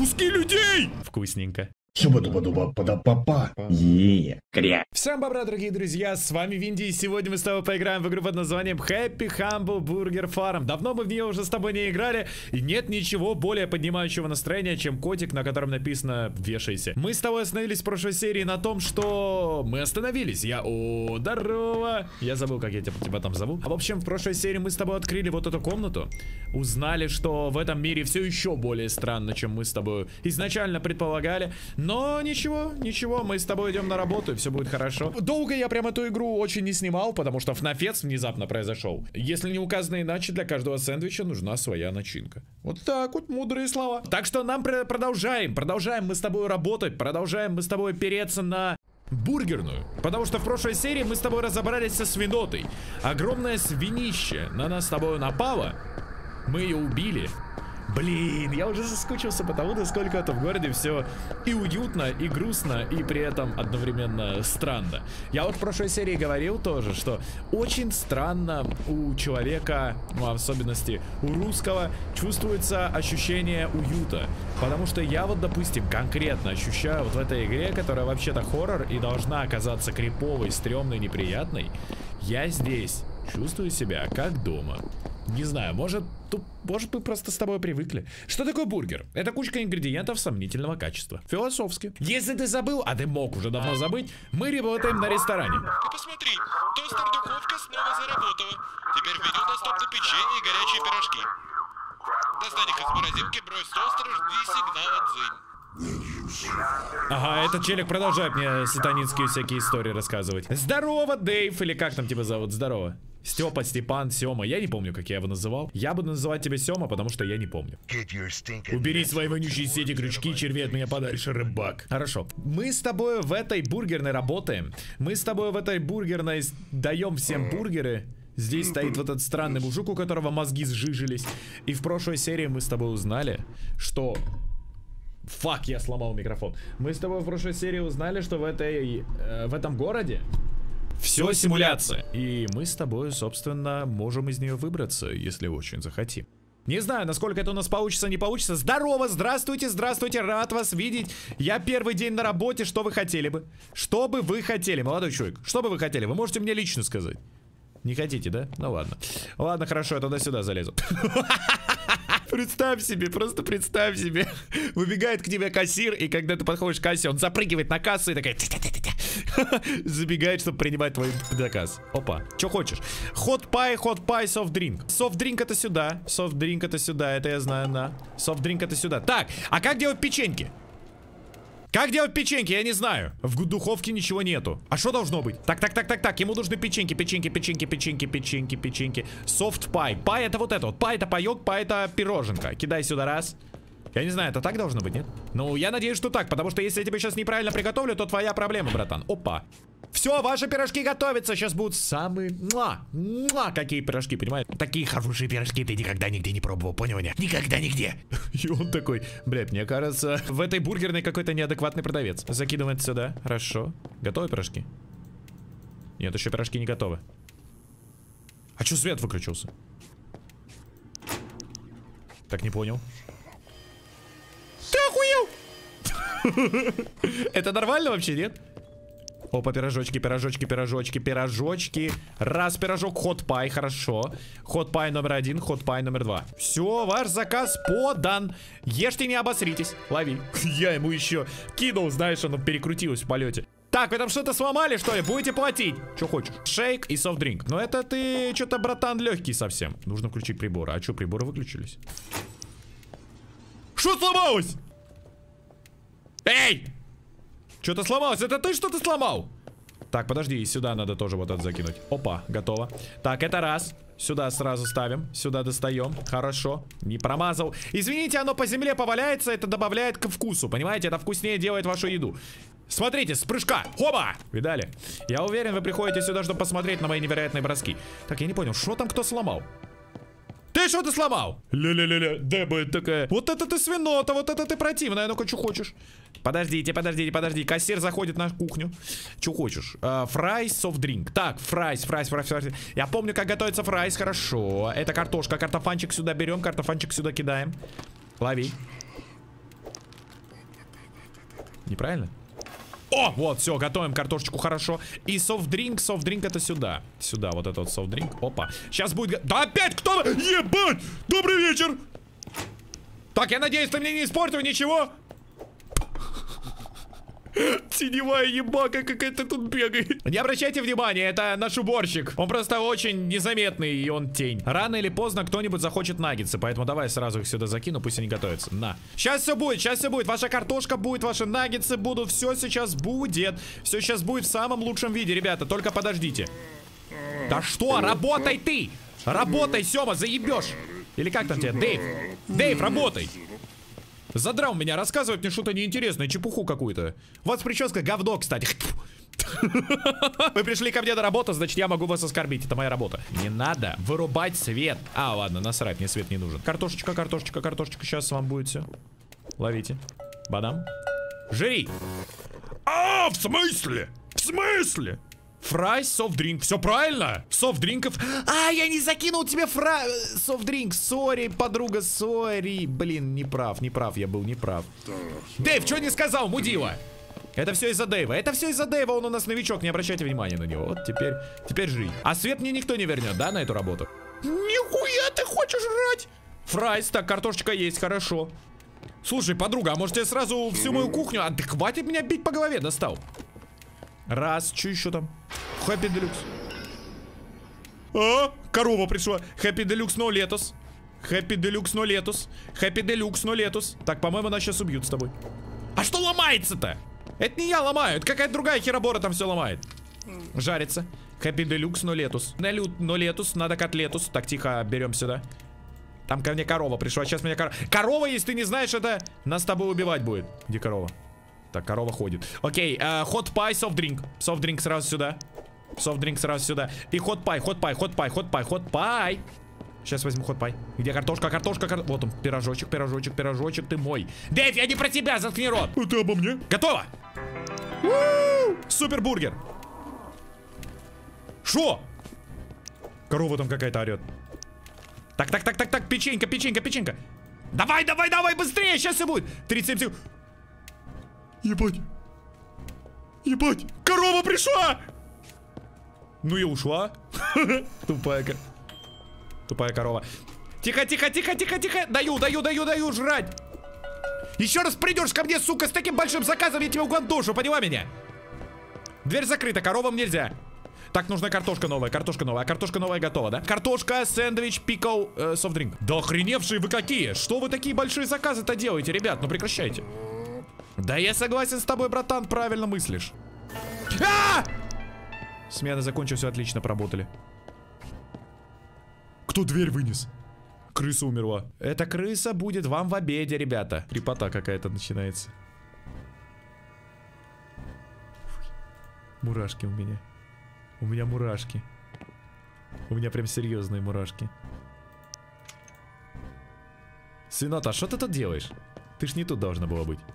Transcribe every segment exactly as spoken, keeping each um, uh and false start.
Куски людей! Вкусненько. Суба-дуба-дуба-пада-папа. Е, кря. Всем бобра, дорогие друзья, с вами Винди, и сегодня мы с тобой поиграем в игру под названием Happy Humble Burger Farm. Давно мы в нее уже с тобой не играли, и нет ничего более поднимающего настроения, чем котик, на котором написано «Вешайся». Мы с тобой остановились в прошлой серии на том, что мы остановились. Я... О, здорово! Я забыл, как я тебя, тебя там зову. А в общем, в прошлой серии мы с тобой открыли вот эту комнату, узнали, что в этом мире все еще более странно, чем мы с тобой изначально предполагали. Но ничего, ничего, мы с тобой идем на работу, и все будет хорошо. Долго я прям эту игру очень не снимал, потому что ФНАФец внезапно произошел. Если не указано иначе, для каждого сэндвича нужна своя начинка. Вот так вот, мудрые слова. Так что нам пр продолжаем, продолжаем мы с тобой работать, продолжаем мы с тобой переться на бургерную. Потому что в прошлой серии мы с тобой разобрались со свинотой. Огромное свинище на нас с тобой напало, мы ее убили. Блин, я уже соскучился по тому, насколько это в городе все и уютно, и грустно, и при этом одновременно странно. Я вот в прошлой серии говорил тоже, что очень странно у человека, ну, в особенности у русского, чувствуется ощущение уюта. Потому что я вот, допустим, конкретно ощущаю вот в этой игре, которая вообще-то хоррор и должна оказаться криповой, стрёмной, неприятной, я здесь чувствую себя как дома. Не знаю, может, тут, может мы просто с тобой привыкли. Что такое бургер? Это кучка ингредиентов сомнительного качества. Философски. Если ты забыл, а ты мог уже давно забыть, мы работаем на ресторане. Ты посмотри, тостер-духовка снова заработала. Теперь в меню доступны печенье и горячие пирожки. Достань их из морозилки, брось в тостер, жди сигнала дзынь. Ага, этот челик продолжает мне сатанинские всякие истории рассказывать. Здорово, Дэйв, или как там тебя зовут? Здорово. Степа, Степан, Сема. Я не помню, как я его называл. Я буду называть тебя Сема, потому что я не помню. Убери свои вонючие сети, крючки, черви от меня подальше, рыбак. Хорошо. Мы с тобой в этой бургерной работаем. Мы с тобой в этой бургерной даем всем бургеры. Здесь стоит вот этот странный мужик, у которого мозги сжижились. И в прошлой серии мы с тобой узнали, что... Фак, я сломал микрофон. Мы с тобой в прошлой серии узнали, что в этой... Э, в этом городе все симуляция. И мы с тобой, собственно, можем из нее выбраться, если очень захотим. Не знаю, насколько это у нас получится, не получится. Здорово, здравствуйте, здравствуйте, рад вас видеть. Я первый день на работе, что вы хотели бы? Что бы вы хотели, молодой человек? Что бы вы хотели? Вы можете мне лично сказать. Не хотите, да? Ну ладно. Ладно, хорошо, я туда-сюда залезу. Представь себе, просто представь себе. Выбегает к тебе кассир, и когда ты подходишь к кассе, он запрыгивает на кассу и такая... Забегает, чтобы принимать твой заказ. Опа, что хочешь? Hot pie, hot pie, soft drink. Soft drink это сюда, soft drink это сюда, это я знаю, на. Soft drink это сюда. Так, а как делать печеньки? Как делать печеньки? Я не знаю. В духовке ничего нету. А что должно быть? Так, так, так, так, так. Ему нужны печеньки, печеньки, печеньки, печеньки, печеньки, печеньки. Soft pie. Пай это вот это вот. Пай это паёк, пай это пироженка. Кидай сюда раз. Я не знаю, это так должно быть, нет? Ну, я надеюсь, что так. Потому что если я тебе сейчас неправильно приготовлю, то твоя проблема, братан. Опа. Все, ваши пирожки готовятся. Сейчас будут самые... Муа, муа, какие пирожки, понимаешь? Такие хорошие пирожки ты никогда нигде не пробовал, понял меня? Никогда нигде. И он такой, блядь, мне кажется, в этой бургерной какой-то неадекватный продавец. Закидываем это сюда. Хорошо. Готовы пирожки? Нет, еще пирожки не готовы. А что свет выключился? Так, не понял. Ты охуел? Это нормально вообще, нет? Опа, пирожочки, пирожочки, пирожочки, пирожочки. Раз пирожок, hot pie, хорошо. Hot pie номер один, hot pie номер два. Все, ваш заказ подан. Ешьте, не обосритесь. Лови. Я ему еще кинул, знаешь, оно перекрутилось в полете. Так, вы там что-то сломали, что ли? Будете платить. Что хочешь? Шейк и soft drink. Но это ты что-то, братан, легкий совсем. Нужно включить приборы. А что, приборы выключились? Что сломалось? Эй! Что-то сломалось. Это ты что-то сломал? Так, подожди, сюда надо тоже вот это закинуть. Опа, готово. Так, это раз. Сюда сразу ставим. Сюда достаем. Хорошо. Не промазал. Извините, оно по земле поваляется. Это добавляет к вкусу. Понимаете? Это вкуснее делает вашу еду. Смотрите, с прыжка. Хоба! Видали? Я уверен, вы приходите сюда, чтобы посмотреть на мои невероятные броски. Так, я не понял, что там кто сломал? Ты что ты сломал? Ля-ля-ля-ля, да будет такая. Вот это ты свинота, вот это ты противная. Ну-ка, что хочешь? Подождите, подождите, подожди. Кассир заходит на кухню. Что хочешь? Фрайс, soft drink. Так, фрайс, фрайс, фрайс, фрайс. Я помню, как готовится фрайс, хорошо. Это картошка, картофанчик сюда берем, картофанчик сюда кидаем. Лови. Неправильно? О, вот, все, готовим картошечку хорошо. И софт-дринк, софт-дринк это сюда. Сюда, вот это вот софт-дринк. Опа. Сейчас будет... Да опять кто? Ебать! Добрый вечер! Так, я надеюсь, ты мне не испортил ничего? Теневая ебака какая-то тут бегает. Не обращайте внимания, это наш уборщик. Он просто очень незаметный, и он тень. Рано или поздно кто-нибудь захочет наггетсы, поэтому давай сразу их сюда закину, пусть они готовятся. На. Сейчас все будет, сейчас все будет. Ваша картошка будет, ваши наггетсы будут. Все сейчас будет. Все сейчас будет в самом лучшем виде, ребята. Только подождите. Да что, работай ты! Работай, Сёма, заебешь. Или как там тебя? Дэйв. Дэйв, работай. Задрал меня, рассказывать мне что-то неинтересное, чепуху какую-то. У вас прическа говно, кстати. Вы пришли ко мне на работу, значит я могу вас оскорбить. Это моя работа. Не надо вырубать свет. А, ладно, насрать, мне свет не нужен. Картошечка, картошечка, картошечка. Сейчас вам будет все. Ловите. Бадам. Жри. А, в смысле? В смысле? Фрайс, софт-дринк. Все правильно? Софт-дринков. А, я не закинул тебе фра... софт-дринк. Сори, подруга, сори. Блин, не прав, не прав, я был не прав. Дэйв, что не сказал, мудила? Это все из-за Дэйва. Это все из-за Дэйва, он у нас новичок, не обращайте внимания на него. Вот теперь, теперь жри. А свет мне никто не вернет, да, на эту работу? Нихуя ты хочешь жрать? Фрайс, так, картошечка есть, хорошо. Слушай, подруга, а может я сразу всю мою кухню... А ты хватит меня бить по голове, достал. Раз, что еще там? Хэппи Делюкс. А, корова пришла. Хэппи Делюкс, но летос. Хэппи Делюкс, но летос. Хэппи Делюкс, но летос. Так, по-моему, нас сейчас убьют с тобой. А что ломается-то? Это не я ломаю, это какая-то другая херобора там все ломает. Жарится. Хэппи Делюкс, но летус. Но летус, надо котлетус. Так, тихо, берем сюда. Там ко мне корова пришла, сейчас меня корова. Корова, если ты не знаешь, это нас с тобой убивать будет. Где корова? Так, корова ходит. Окей, хот пай, софт-дринк. Софт-дринк сразу сюда. Софт-дринк сразу сюда. И хот пай, хот пай, хот пай, хот пай, хот пай. Сейчас возьму хот пай. Где картошка, картошка, картошка. Вот он, пирожочек, пирожочек, пирожочек, ты мой. Дэйв, я не про тебя, заткни рот. Это обо мне. Готово. Супербургер. Шо? Корова там какая-то орет. Так, так, так, так, так, печенька, печенька, печенька. Давай, давай, давай, быстрее, сейчас все будет. тридцать семь секунд. Ебать. Ебать, корова пришла. Ну и ушла. Тупая корова. Тупая корова. Тихо, тихо, тихо, тихо, тихо. Даю, даю, даю, даю жрать. Еще раз придешь ко мне, сука, с таким большим заказом, я тебя угандошу, поняла меня? Дверь закрыта, коровам нельзя. Так, нужна картошка новая, картошка новая. А картошка новая готова, да? Картошка, сэндвич, пикл, э, софт-дринк. Да охреневшие вы какие. Что вы такие большие заказы-то делаете, ребят? Ну прекращайте. Да я согласен с тобой, братан, правильно мыслишь. А! Смена закончилась, все отлично, поработали. Кто дверь вынес? Крыса умерла. Эта крыса будет вам в обеде, ребята. Крепота какая-то начинается. Мурашки у меня. У меня мурашки. У меня прям серьезные мурашки. Сынота, что ты тут делаешь? Ты ж не тут должна была быть.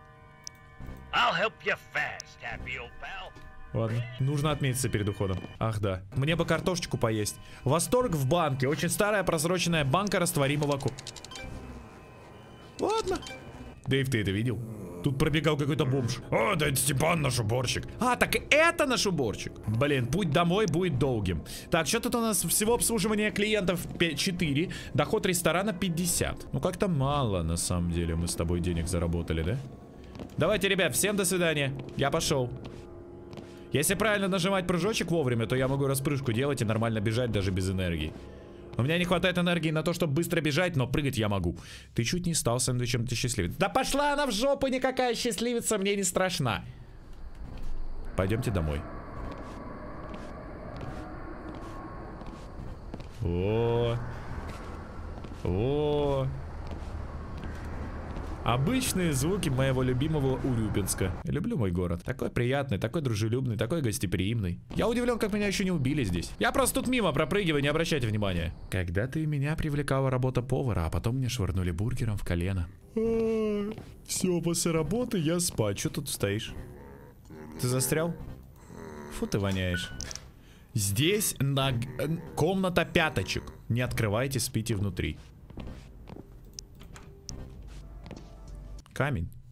Ладно, нужно отметиться перед уходом. Ах да, мне бы картошечку поесть. Восторг в банке, очень старая прозрачная банка растворимого ку... Ладно. Дэйв, ты это видел? Тут пробегал какой-то бомж. О, да это Степан, наш уборщик. А, так это наш уборщик. Блин, путь домой будет долгим. Так, что тут у нас всего обслуживания клиентов четыре. Доход ресторана пятьдесят. Ну как-то мало на самом деле мы с тобой денег заработали, да? Давайте, ребят, всем до свидания. Я пошел. Если правильно нажимать прыжочек вовремя, то я могу распрыжку делать и нормально бежать даже без энергии. У меня не хватает энергии на то, чтобы быстро бежать, но прыгать я могу. Ты чуть не стал сэндвичем, ты счастливец. Да пошла она в жопу, никакая счастливица мне не страшна. Пойдемте домой. О, о. Обычные звуки моего любимого Урюпинска. Я люблю мой город. Такой приятный, такой дружелюбный, такой гостеприимный. Я удивлен, как меня еще не убили здесь. Я просто тут мимо пропрыгиваю, не обращайте внимания. Когда-то и меня привлекала работа повара, а потом мне швырнули бургером в колено. Все, после работы я спать. Че тут стоишь? Ты застрял? Фу, ты воняешь. Здесь на... комната пяточек. Не открывайте, спите внутри. Камень.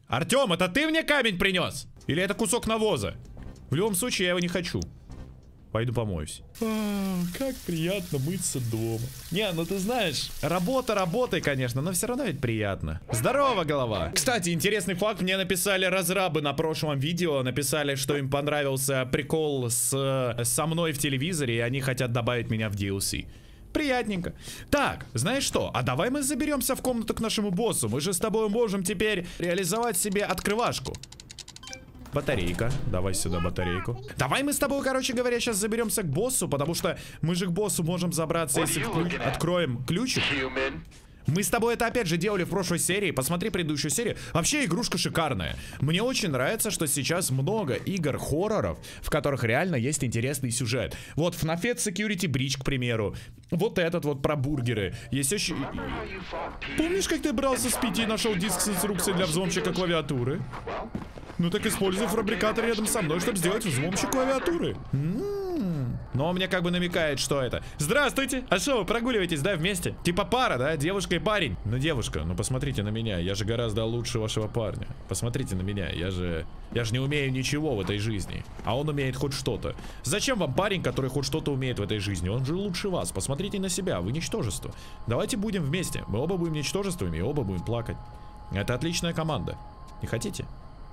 Артем, это ты мне камень принес? Или это кусок навоза? В любом случае, я его не хочу. Пойду помоюсь. А, как приятно мыться дома. Не, ну ты знаешь, работа работой, конечно, но все равно ведь приятно. Здорово, голова. Кстати, интересный факт. Мне написали разрабы на прошлом видео. Написали, что им понравился прикол с, со мной в телевизоре, и они хотят добавить меня в ди эл си. Приятненько. Так, знаешь что? А давай мы заберемся в комнату к нашему боссу. Мы же с тобой можем теперь реализовать себе открывашку. Батарейка. Давай сюда батарейку. Давай мы с тобой, короче говоря, сейчас заберемся к боссу, потому что мы же к боссу можем забраться, если ключ... откроем ключик. Мы с тобой это опять же делали в прошлой серии. Посмотри предыдущую серию. Вообще игрушка шикарная. Мне очень нравится, что сейчас много игр хорроров, в которых реально есть интересный сюжет. Вот эф эф Security Breach, к примеру. Вот этот вот про бургеры. Есть еще... Помнишь, как ты брался с пяти и нашел диск с инструкцией для взломщика клавиатуры? Ну так используй фабрикатор рядом со мной, чтобы сделать взломщик клавиатуры. М-м-м. Но он мне как бы намекает, что это. Здравствуйте! А что, вы прогуливаетесь, да, вместе? Типа пара, да? Девушка и парень. Ну, девушка, ну посмотрите на меня. Я же гораздо лучше вашего парня. Посмотрите на меня. Я же... Я же не умею ничего в этой жизни. А он умеет хоть что-то. Зачем вам парень, который хоть что-то умеет в этой жизни? Он же лучше вас. Посмотрите на себя. Вы ничтожество. Давайте будем вместе. Мы оба будем ничтожествами и оба будем плакать. Это отличная команда. Не хотите?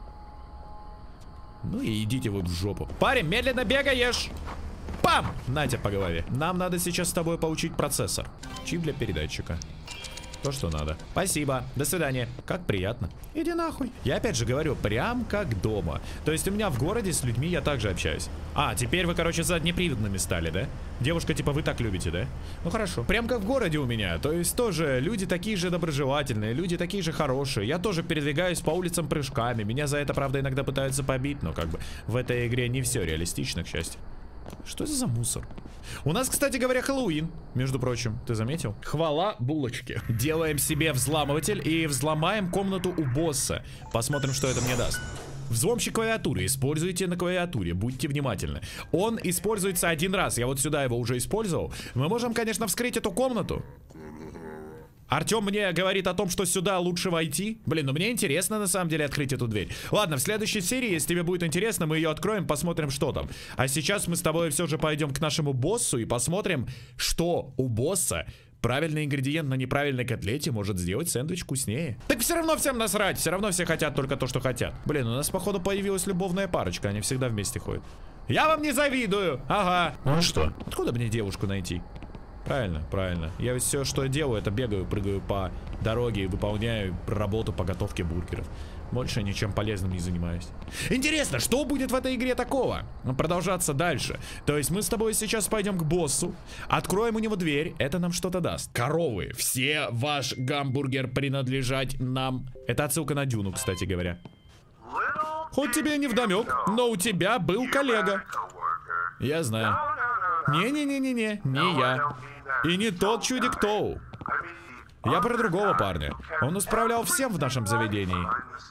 Ну и идите вы в жопу. Парень, медленно бегаешь. Пам! На тебе по голове. Нам надо сейчас с тобой получить процессор. Чип для передатчика. То, что надо. Спасибо. До свидания. Как приятно. Иди нахуй. Я опять же говорю, прям как дома. То есть у меня в городе с людьми я также общаюсь. А, теперь вы, короче, заднеприводными стали, да? Девушка, типа, вы так любите, да? Ну хорошо. Прям как в городе у меня. То есть тоже люди такие же доброжелательные, люди такие же хорошие. Я тоже передвигаюсь по улицам прыжками. Меня за это, правда, иногда пытаются побить, но как бы в этой игре не все реалистично, к счастью. Что это за мусор? У нас, кстати говоря, Хэллоуин, между прочим, ты заметил? Хвала булочке. Делаем себе взламыватель и взломаем комнату у босса. Посмотрим, что это мне даст. Взломщик клавиатуры. Используйте на клавиатуре. Будьте внимательны. Он используется один раз. Я вот сюда его уже использовал. Мы можем, конечно, вскрыть эту комнату. Артем мне говорит о том, что сюда лучше войти. Блин, ну мне интересно на самом деле открыть эту дверь. Ладно, в следующей серии, если тебе будет интересно, мы ее откроем, посмотрим, что там. А сейчас мы с тобой все же пойдем к нашему боссу и посмотрим, что у босса правильный ингредиент на неправильной котлете может сделать сэндвич вкуснее. Так все равно всем насрать, все равно все хотят только то, что хотят. Блин, у нас походу появилась любовная парочка, они всегда вместе ходят. Я вам не завидую, ага. Ну что? Откуда мне девушку найти? Правильно, правильно. Я ведь все, что я делаю, это бегаю, прыгаю по дороге и выполняю работу по готовке бургеров. Больше ничем полезным не занимаюсь. Интересно, что будет в этой игре такого? Продолжаться дальше. То есть мы с тобой сейчас пойдем к боссу, откроем у него дверь, это нам что-то даст. Коровы, все ваш гамбургер принадлежать нам. Это отсылка на Дюну, кстати говоря. Хоть тебе не вдомек, но у тебя был коллега. Я знаю. Не-не-не-не-не, не я. И не тот чудик Тоу. Я про другого парня. Он исправлял всем в нашем заведении.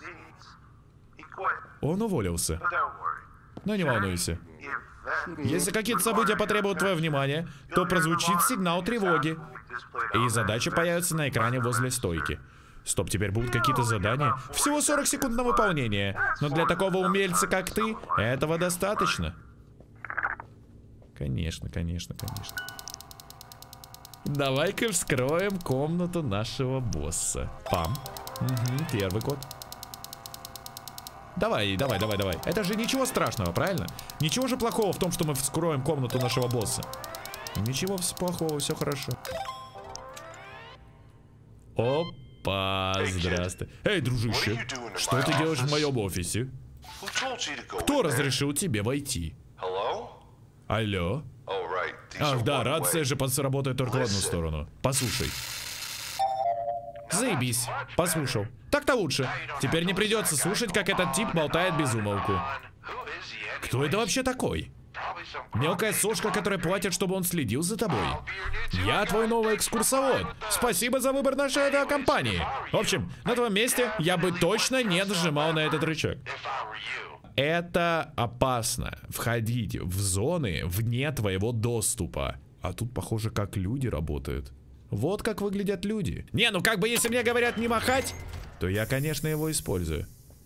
Он уволился. Но не волнуйся. Если какие-то события потребуют твое внимание, то прозвучит сигнал тревоги. И задача появится на экране возле стойки. Стоп, теперь будут какие-то задания. Всего сорок секунд на выполнение. Но для такого умельца, как ты, этого достаточно. Конечно, конечно, конечно. Давай-ка вскроем комнату нашего босса. Пам. Угу, первый код. Давай, давай, давай, давай. Это же ничего страшного, правильно? Ничего же плохого в том, что мы вскроем комнату нашего босса. Ничего плохого, все хорошо. Опа, здравствуй. Эй, дружище, что ты делаешь в моем офисе? Кто разрешил тебе войти? Алло? Ах, да, рация же сработает только в одну сторону. Послушай. Заебись. Послушал. Так-то лучше. Теперь не придется слушать, как этот тип болтает без умолку. Кто это вообще такой? Мелкая сошка, которая платит, чтобы он следил за тобой. Я твой новый экскурсовод. Спасибо за выбор нашей авиакомпании. В общем, на твоем месте я бы точно не нажимал на этот рычаг. Это опасно. Входить в зоны вне твоего доступа. А тут, похоже, как люди работают. Вот как выглядят люди. Не, ну как бы если мне говорят не махать, то я, конечно, его использую.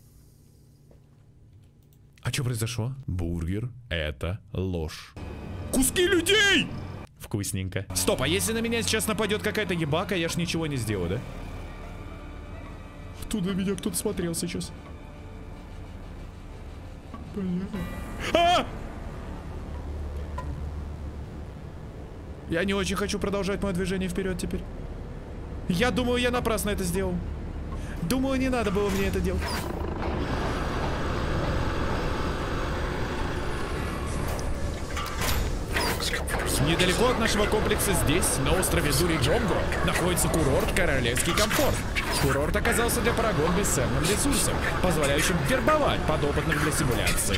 А что произошло? Бургер — это ложь. Куски людей! Вкусненько. Стоп, а если на меня сейчас нападет какая-то ебака, я ж ничего не сделаю, да? Кто на меня, кто-то смотрел сейчас. Бля. А! Я не очень хочу продолжать мое движение вперед теперь. Я думаю, я напрасно это сделал. Думаю, не надо было мне это делать. Недалеко от нашего комплекса здесь, на острове Дури-Джонго, находится курорт «Королевский комфорт». Курорт оказался для Парагон бесценным ресурсом, позволяющим вербовать подопытных для симуляции.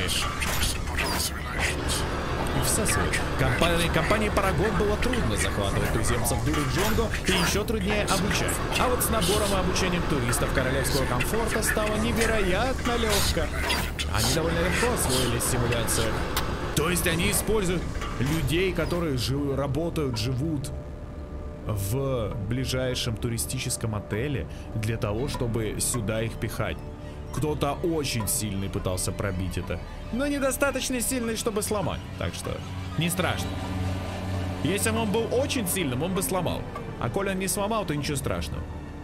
И всасывать. Компании, компании Парагон было трудно захватывать туземцев Дури-Джонго и еще труднее обучать. А вот с набором и обучением туристов Королевского комфорта стало невероятно легко. Они довольно легко освоились в симуляциях. То есть они используют людей, которые жив... работают, живут в ближайшем туристическом отеле для того, чтобы сюда их пихать. Кто-то очень сильный пытался пробить это, но недостаточно сильный, чтобы сломать. Так что не страшно. Если бы он был очень сильным, он бы сломал. А коли он не сломал, то ничего страшного.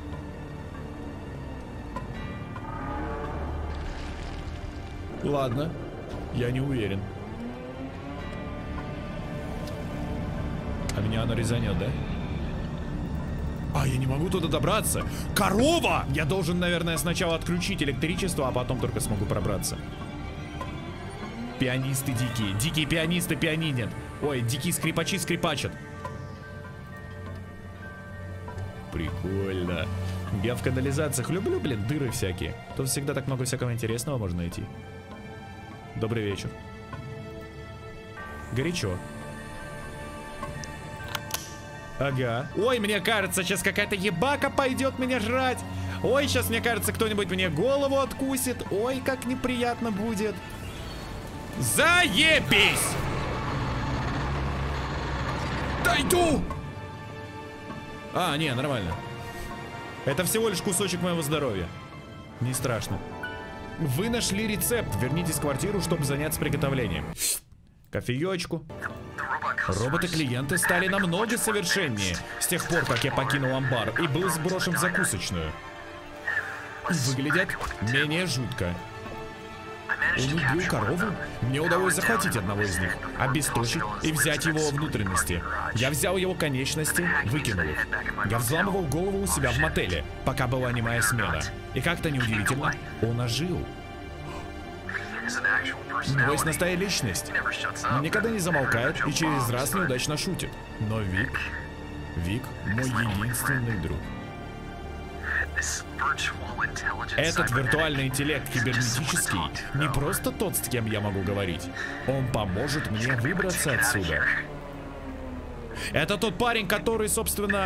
Ладно, я не уверен. А меня она резанет, да? А, я не могу туда добраться. Корова! Я должен, наверное, сначала отключить электричество, а потом только смогу пробраться. Пианисты дикие. Дикие пианисты пианинят. Ой, дикие скрипачи скрипачат. Прикольно. Я в канализациях люблю, блин, дыры всякие. Тут всегда так много всякого интересного можно найти. Добрый вечер. Горячо. Ага. Ой, мне кажется, сейчас какая-то ебака пойдет меня жрать. Ой, сейчас, мне кажется, кто-нибудь мне голову откусит. Ой, как неприятно будет. Заебись! Да иду! А, не, нормально. Это всего лишь кусочек моего здоровья. Не страшно. Вы нашли рецепт. Вернитесь в квартиру, чтобы заняться приготовлением. Кофеечку. Роботы-клиенты стали намного совершеннее с тех пор, как я покинул амбар и был сброшен в закусочную. Выглядят менее жутко. Он убил корову? Мне удалось захватить одного из них, обесточить и взять его внутренности. Я взял его конечности, выкинул их. Я взламывал голову у себя в мотеле, пока была немая смена. И как-то неудивительно, он ожил. Но есть настоящая личность. Он никогда не замолкает и через раз неудачно шутит. Но Вик... Вик мой единственный друг. Этот виртуальный интеллект кибернетический не просто тот, с кем я могу говорить. Он поможет мне выбраться отсюда. Это тот парень, который, собственно...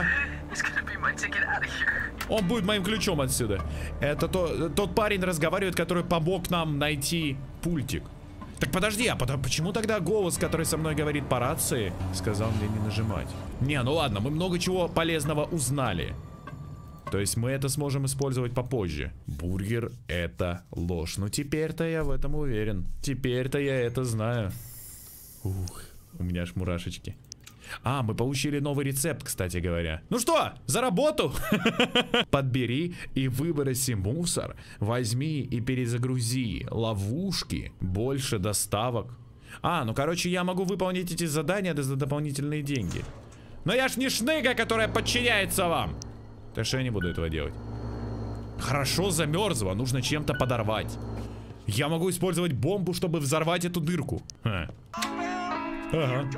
Он будет моим ключом отсюда. Это то, тот парень разговаривает, который помог нам найти пультик. Так подожди, а потом, почему тогда голос, который со мной говорит по рации, сказал мне не нажимать? Не, ну ладно, мы много чего полезного узнали. То есть мы это сможем использовать попозже. Бургер — это ложь. Ну теперь-то я в этом уверен. Теперь-то я это знаю. Ух, у меня аж мурашечки. А, мы получили новый рецепт, кстати говоря. Ну что, за работу? Подбери и выброси мусор. Возьми и перезагрузи ловушки. Больше доставок. А, ну короче, я могу выполнить эти задания за дополнительные деньги. Но я ж не шныга, которая подчиняется вам. Так что я не буду этого делать. Хорошо замерзло, нужно чем-то подорвать. Я могу использовать бомбу, чтобы взорвать эту дырку. Ха. Ага.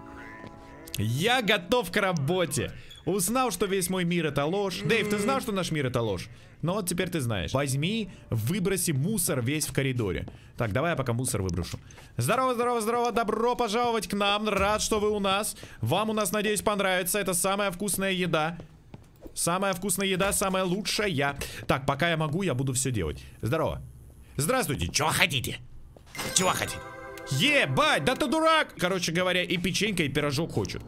Я готов к работе. Узнал, что весь мой мир это ложь. Дэйв, ты знал, что наш мир это ложь? Ну вот теперь ты знаешь. Возьми, выброси мусор весь в коридоре. Так, давай я пока мусор выброшу. Здорово, здорово, здорово, добро пожаловать к нам. Рад, что вы у нас. Вам у нас, надеюсь, понравится. Это самая вкусная еда. Самая вкусная еда, самая лучшая. Так, пока я могу, я буду все делать. Здорово. Здравствуйте. Чего хотите? Чего хотите? Ебать, да ты дурак! Короче говоря, и печенька, и пирожок хочет.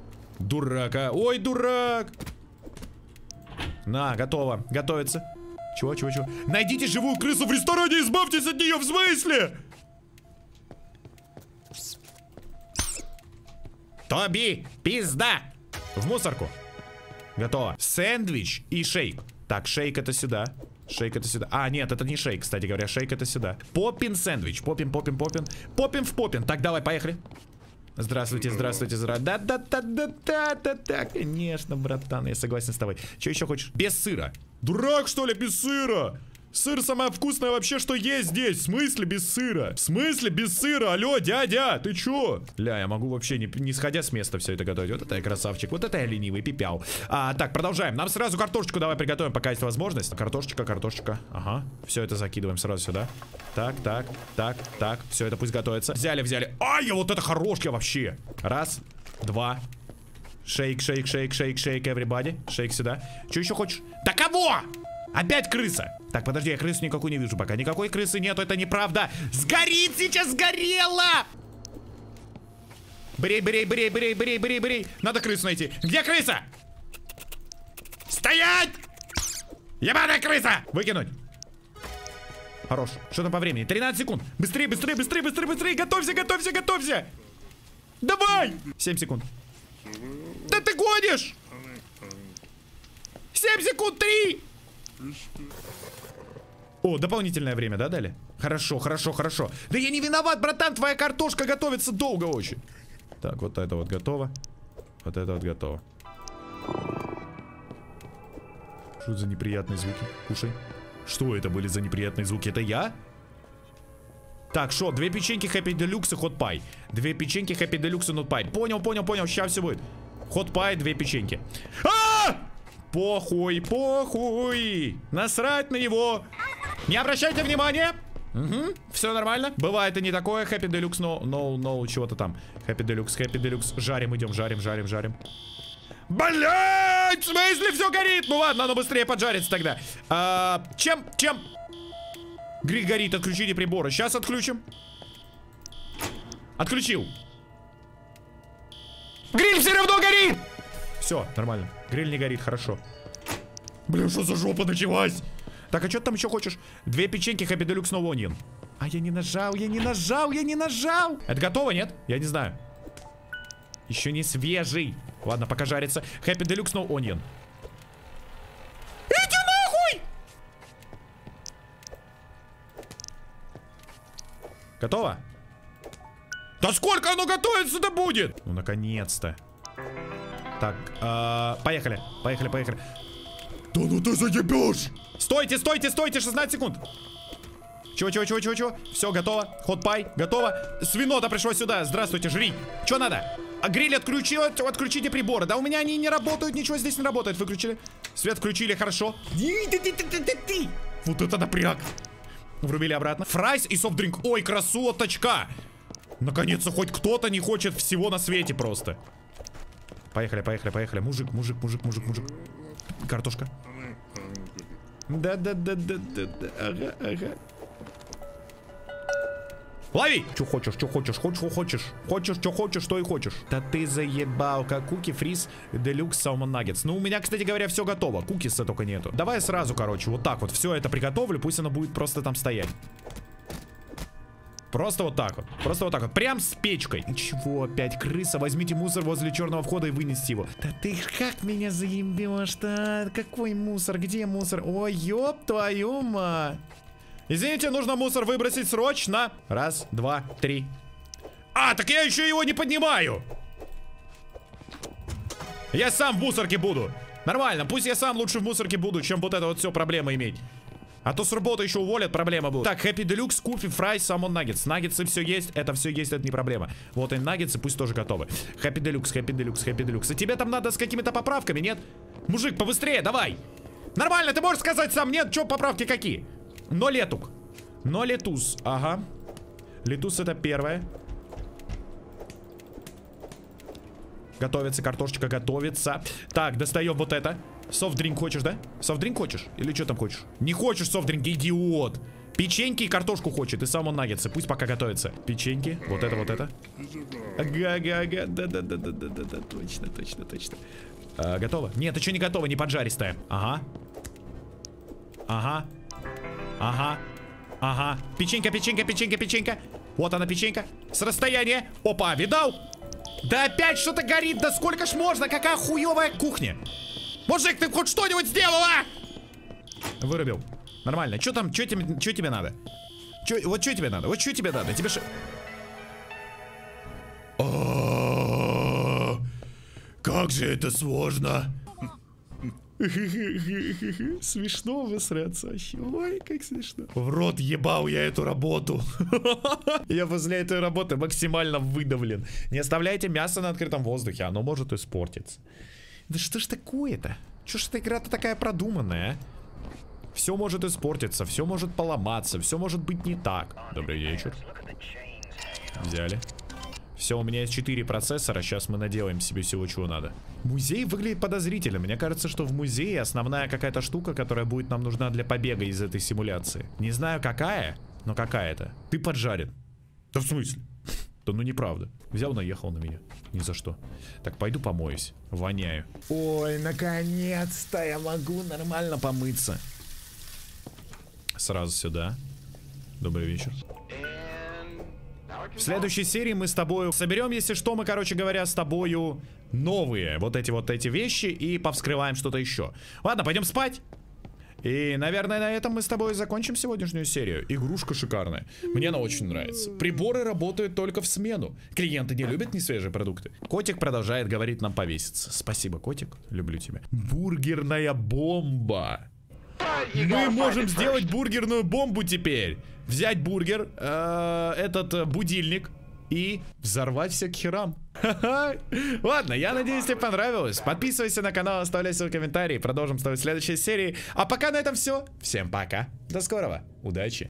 Дурак, а? Ой, дурак! На, готово. Готовится. Чего, чего, чего? Найдите живую крысу в ресторане, избавьтесь от нее, в смысле? Тоби, пизда! В мусорку. Готово. Сэндвич и шейк. Так, шейк это сюда. Шейк это сюда. А, нет, это не шейк, кстати говоря. Шейк это сюда. Поппин сэндвич. Поппин, поппин, поппин. Поппин в поппин. Так, давай, поехали. Здравствуйте, здравствуйте, здравствуйте. Да-да-да-да-да-да-да. Конечно, братан, я согласен с тобой. Что еще хочешь? Без сыра. Дурак, что ли, без сыра? Сыр самое вкусное вообще, что есть здесь. В смысле без сыра? В смысле без сыра? Алло, дядя, ты чё? Ля, я могу вообще не, не сходя с места все это готовить. Вот это я красавчик, вот это я ленивый, пипял. А, так, продолжаем. Нам сразу картошечку давай приготовим, пока есть возможность. Картошечка, картошечка. Ага, все это закидываем сразу сюда. Так, так, так, так. Все это пусть готовится. Взяли, взяли. Ай, вот это хорошее вообще. Раз, два. Шейк, шейк, шейк, шейк, шейк, everybody. Шейк сюда. Че еще хочешь? Да кого? Опять крыса. Так, подожди, я крысу никакую не вижу пока. Никакой крысы нету, это неправда. Сгорит сейчас, сгорело! Брей, брей, брей, брей, брей, брей, брей. Надо крысу найти. Где крыса? Стоять! Ебаная крыса! Выкинуть. Хорош. Что там по времени? тринадцать секунд. Быстрее, быстрее, быстрее, быстрее, быстрее. Готовься, готовься, готовься. Давай! семь секунд. Да ты гонишь! семь секунд, три! О, дополнительное время, да, дали? Хорошо, хорошо, хорошо. Да я не виноват, братан, твоя картошка готовится долго очень. Так, вот это вот готово. Вот это вот готово. Что за неприятные звуки? Кушай. Что это были за неприятные звуки? Это я? Так, что? Две печеньки Happy Deluxe и Hot Pie. Две печеньки Happy Deluxe и Hot Pie. Понял, понял, понял. Сейчас все будет. Hot Pie, две печеньки. А! Похуй, похуй. Насрать на него. Не обращайте внимания. Угу, все нормально. Бывает и не такое. Happy Deluxe, no, no, no, чего-то там. Happy Deluxe, Happy Deluxe. Жарим, идем, жарим, жарим, жарим. Блять, в смысле все горит? Ну ладно, оно быстрее поджарится тогда. А, чем, чем? Гриль горит, отключите приборы. Сейчас отключим. Отключил. Гриль все равно горит. Все, нормально. Гриль не горит, хорошо. Блин, что за жопа началась? Так, а что ты там еще хочешь? Две печеньки Happy Deluxe No Onion. А я не нажал, я не нажал, я не нажал. Это готово, нет? Я не знаю. Еще не свежий. Ладно, пока жарится. Happy Deluxe No Onion. Иди нахуй! Готово? Да сколько оно готовится-то будет? Ну, наконец-то. Так, э, поехали, поехали, поехали. Да ну ты заебешь! Стойте, стойте, стойте, шестнадцать секунд. Чего, чего, чего, чего, чего? Все, готово. Hot Pie, готово. Свинота пришло сюда. Здравствуйте, жри. Что надо? А гриль отключил, отключите приборы. Да у меня они не работают, ничего здесь не работает. Выключили. Свет включили, хорошо. Вот это напряг. Врубили обратно. Фрайс и софт-дринк. Ой, красоточка. Наконец-то хоть кто-то не хочет всего на свете просто. Поехали, поехали, поехали. Мужик, мужик, мужик, мужик, мужик. Картошка. Да-да-да-да-да-да. Ага, ага. Лови! Что хочешь, что хочешь, хочешь, что хочешь. Хочешь, что хочешь, что и хочешь. Да ты заебал, как куки, фриз, делюкс, салмон наггетс. Ну, у меня, кстати говоря, все готово. Кукиса только нету. Давай сразу, короче, вот так вот все это приготовлю. Пусть оно будет просто там стоять. Просто вот так вот. Просто вот так вот. Прям с печкой. Чего опять? Крыса. Возьмите мусор возле черного входа и вынесите его. Да ты как меня заебешь-то? Какой мусор? Где мусор? Ой, ёб твою мать. Извините, нужно мусор выбросить срочно. Раз, два, три. А, так я еще его не поднимаю. Я сам в мусорке буду. Нормально, пусть я сам лучше в мусорке буду, чем вот это вот все проблемы иметь. А то с работы еще уволят, проблема будет. Так, Happy Deluxe, Куфи, Фрайс, Salmon Nuggets. Наггетсы все есть, это все есть, это не проблема. Вот и наггетсы, пусть тоже готовы. Happy Deluxe, Happy Deluxe, Happy Deluxe. А тебе там надо с какими-то поправками, нет? Мужик, побыстрее, давай. Нормально, ты можешь сказать сам, нет? Че, поправки какие? Но летук. Но летус, ага. Летус это первое. Готовится, картошечка готовится. Так, достаем вот это. Софт-дринк хочешь, да? Софт-дринк хочешь? Или что там хочешь? Не хочешь софт-дринк, идиот. Печеньки и картошку хочет, и салмон наггетсы. Пусть пока готовится. Печеньки, вот это, вот это. Ага, ага, ага, да-да-да-да-да-да, точно, точно, точно. А, готово? Нет, еще не готово, не поджаристая. Ага. Ага. Ага. Ага. Печенька, печенька, печенька, печенька. Вот она, печенька. С расстояния. Опа, видал? Да опять что-то горит. Да сколько ж можно? Какая хуевая кухня. Мужик, ты хоть что-нибудь сделала? Вырубил. Нормально. Что там? Что тебе, что тебе надо? Чё, вот что тебе надо? Вот что тебе надо? Тебе ш... Как же это сложно. Смешно высраться вообще. Ой, как смешно. В рот ебал я эту работу. Я возле этой работы максимально выдавлен. Не оставляйте мясо на открытом воздухе, оно может испортиться. Да что ж такое-то? Чё ж эта игра-то такая продуманная, а? Все может испортиться, все может поломаться, все может быть не так. Добрый вечер. Взяли. Все, у меня есть четыре процессора, сейчас мы наделаем себе всего, чего надо. Музей выглядит подозрительно. Мне кажется, что в музее основная какая-то штука, которая будет нам нужна для побега из этой симуляции. Не знаю какая, но какая-то. Ты поджарен. Да в смысле? Да ну неправда. Взял, наехал на меня. Ни за что. Так, пойду помоюсь. Воняю. Ой, наконец-то я могу нормально помыться. Сразу сюда. Добрый вечер. В следующей серии мы с тобою соберем, если что, мы, короче говоря, с тобою новые вот эти вот эти вещи и повскрываем что-то еще. Ладно, пойдем спать. И, наверное, на этом мы с тобой закончим сегодняшнюю серию. Игрушка шикарная. Мне она очень нравится. Приборы работают только в смену. Клиенты не любят несвежие продукты. Котик продолжает говорить нам повеситься. Спасибо, котик. Люблю тебя. Бургерная бомба. Мы можем сделать бургерную бомбу теперь. Взять бургер, э, этот э, будильник и взорвать все к херам. Ладно, я надеюсь, тебе понравилось. Подписывайся на канал, оставляй свои комментарии. Продолжим с тобой в следующей серии. А пока на этом все. Всем пока. До скорого. Удачи.